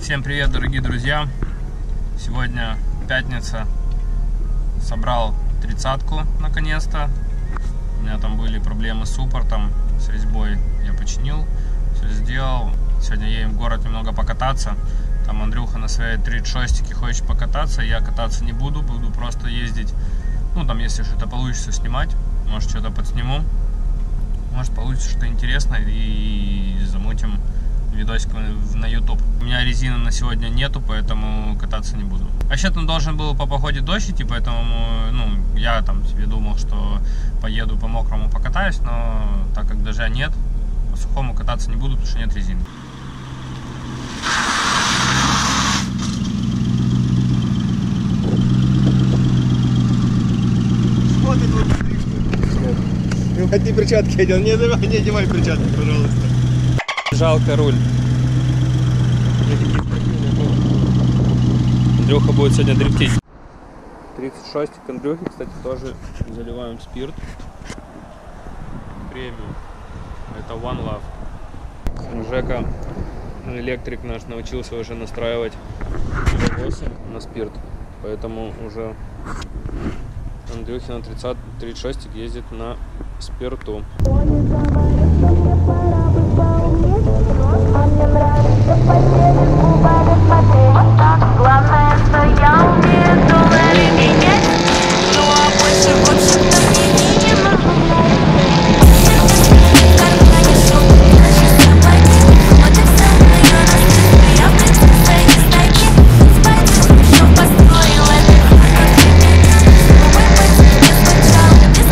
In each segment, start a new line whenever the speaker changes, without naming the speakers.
Всем привет, дорогие друзья! Сегодня пятница. Собрал 30-ку наконец-то. У меня там были проблемы с суппортом, с резьбой. Я починил, все сделал. Сегодня едем в город немного покататься. Там Андрюха на своей 36-ке хочет покататься. Я кататься не буду, буду просто ездить. Ну, там, если что-то получится снимать, может, что-то подсниму. Может, получится что-то интересное и замутим видосик на YouTube. У меня резины на сегодня нету, поэтому кататься не буду. Вообще там должен был по погоде дождь идти, поэтому, я там себе думал, что поеду по мокрому покатаюсь, но так как дождя нет, по сухому кататься не буду, потому что нет резины.
Вот это вот стрижка. Ну, хоть не перчатки одел, не одевай перчатки, пожалуйста.
Жалко руль. Андрюха будет сегодня дрифтить. 36 к Андрюхе, кстати, тоже заливаем спирт. Премиум. Это One Love. Жека, электрик наш, научился уже настраивать 8 на спирт. Поэтому уже Андрюхи на 36 ездит на спирту.
Главное, что я умею доллары менять. Ну а больше, в общем-то, мне не нужно. Кармане шубы, наши собаки. Вот и все, ее раскрыли. Я в принцессе не знаки. Спать, что построил это. Мой пацан не скучал, без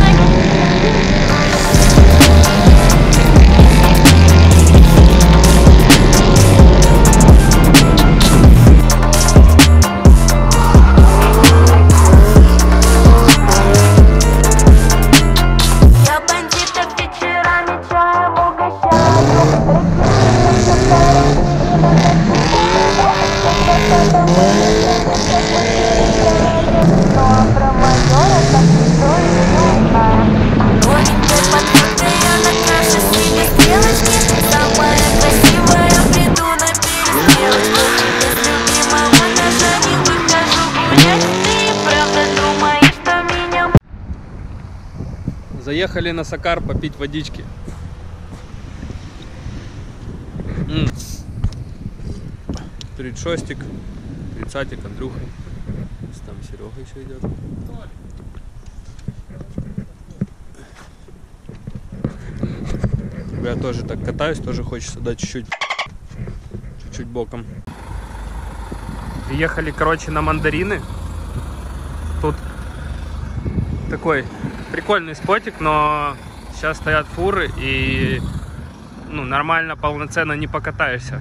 Заехали на Сакар попить водички. 36-ик, 30-ик, Андрюха. Там Серега еще идет. Я тоже так катаюсь, тоже хочется дать чуть-чуть боком. Приехали, короче, на мандарины. Тут такой прикольный спотик, но сейчас стоят фуры и нормально, полноценно не покатаешься.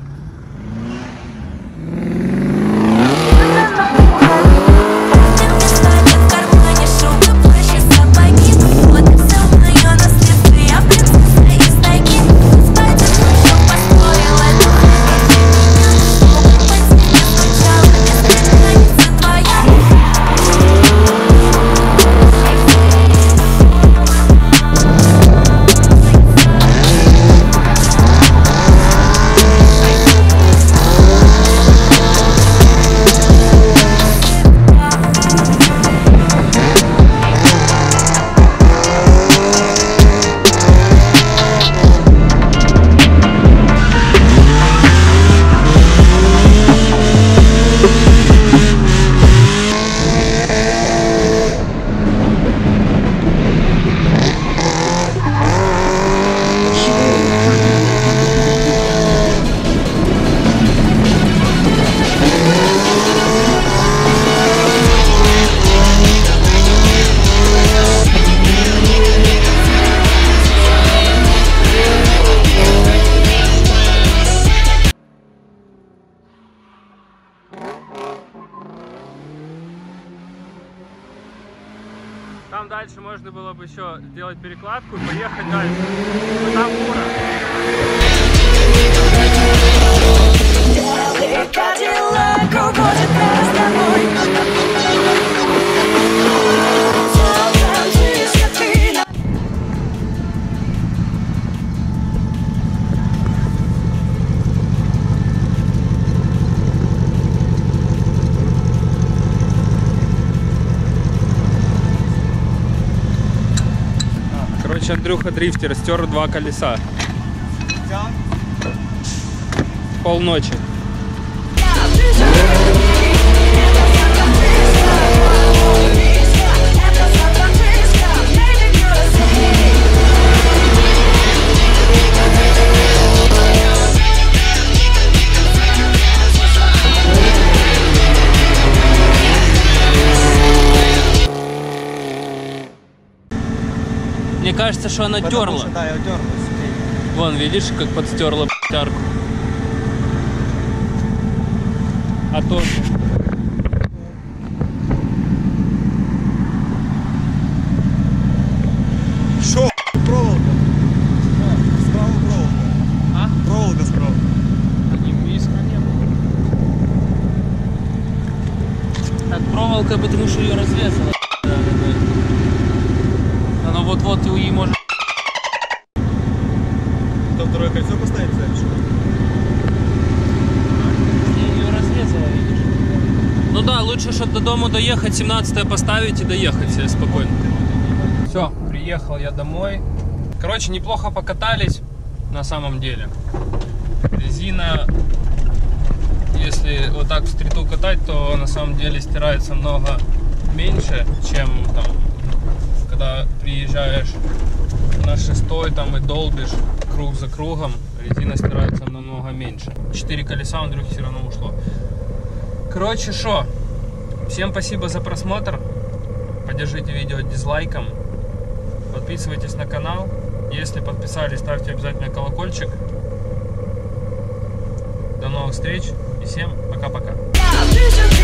Там дальше можно было бы еще сделать перекладку и поехать дальше. Но там фура. Короче, Андрюха дрифтер стер 2 колеса. Полночи. Мне кажется, что она терла.
Да, я дернулась.
Вон, видишь, как подстерла арку. А то...
Шо? Проволока. Справа проволока.
А?
Проволока справа.
Не близко не было. Так, проволока, потому что ее разрезала. Она вот-вот и может...
Там второе кольцо поставить, знаешь?
Ее разрезала, видишь? Ну да, лучше, чтобы до дома доехать, 17-е поставить и доехать себе спокойно. Все, приехал я домой. Короче, неплохо покатались на самом деле. Резина, если вот так в стриту катать, то на самом деле стирается много меньше, чем там, когда приезжаешь на 6-й там и долбишь круг за кругом, резина стирается намного меньше. 4 колеса у Андрюхи все равно ушло. Короче, шо, всем спасибо за просмотр. Поддержите видео дизлайком. Подписывайтесь на канал. Если подписались, ставьте обязательно колокольчик. До новых встреч и всем пока-пока.